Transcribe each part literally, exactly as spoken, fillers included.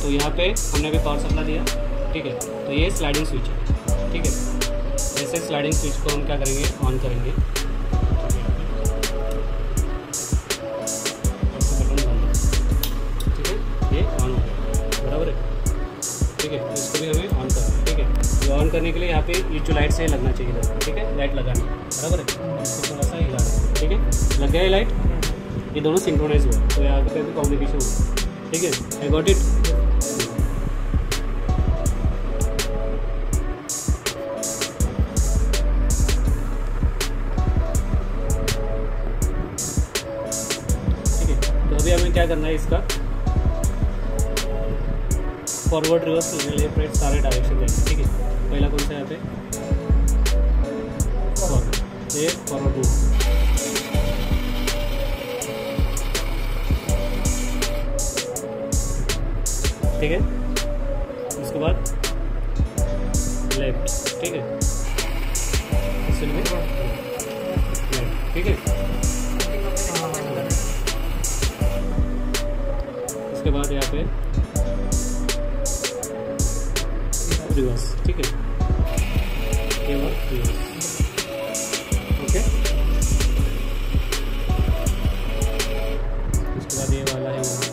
तो यहाँ पे हमने अभी पावर सप्लाई दिया, ठीक है। तो ये स्लाइडिंग स्विच है, ठीक है। ऐसे स्लाइडिंग स्विच को हम क्या करेंगे, ऑन करेंगे। ठीक है, ये ऑन हो गया, बराबर है, ठीक है। इसको भी हमें ऑन करना है, ठीक है। ये ऑन करने के लिए यहाँ पे ये जो लाइट से लगना चाहिए, ठीक है, लाइट लगानी, बराबर है। इसको थोड़ा सा हिला दें, ठीक है, लग गया है लाइट, ये दोनों सिंक्रोनाइज हुआ, तो यहाँ पे भी कम्युनिकेशन हुआ, ठीक है। I got it. ठीक है, तो अभी हमें क्या करना है, इसका फॉरवर्ड रिवर्स लेफ्ट राइट सारे डायरेक्शन देंगे, ठीक है। पहला कौन सा यहाँ पे फॉरवर्ड, ये फॉरवर्ड मूव, ठीक है। उसके बाद लेफ्ट, ठीक है, लेफ्ट, ठीक है। उसके बाद यहाँ पे रिवर्स, ठीक है, ये बात रिवर्स, ओके। उसके बाद ये वाला है वहाँ,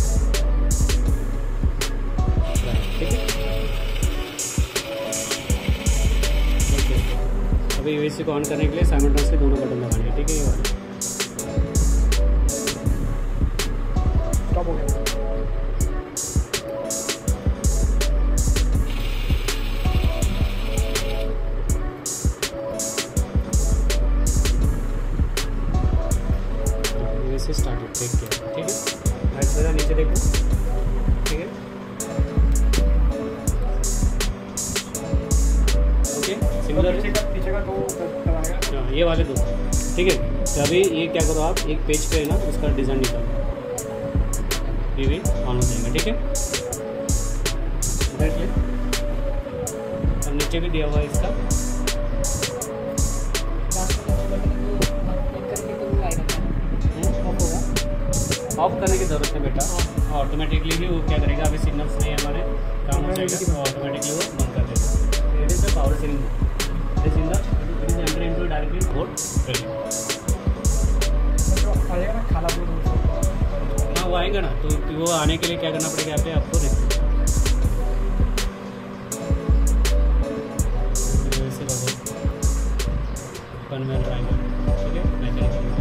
ठीक है, ओके। अभी यूएससी को ऑन करने के लिए साइमल्टेनियसली दोनों बटन दबाने हैं, ठीक है। ये वाला स्टॉप हो गया। स्टार्टेड, देख किया, ठीक है। राइट से नीचे देखो, ठीक है, ओके। सिमिलर पीछे का पीछे का दो दबाएगा, हाँ, ये वाले दो, ठीक है। तो अभी ये क्या करो आप, एक पेज पे है ना, उसका डिज़ाइन निकालो, ये भी ऑन हो जाएगा, ठीक है। डायरेक्टली और नीचे भी दिया हुआ है इसका, ऑफ करने की ज़रूरत है बेटा, ऑटोमेटिकली भी वो क्या करेगा, अभी सिग्नल्स नहीं है हमारे, काम हो जाएगा, तो ऑटोमेटिकली वो बंद कर देगा। It is the power saving, it is in the it is enter into directly board ready. आएगा ना खाला बोर्ड, हाँ वो आएगा ना, तो वो आने के लिए क्या करना पड़ेगा, यहाँ पे आपको देखो वैसे लगो कन्वेयर ट्रायंगल, ठीक है, मैकेनिकल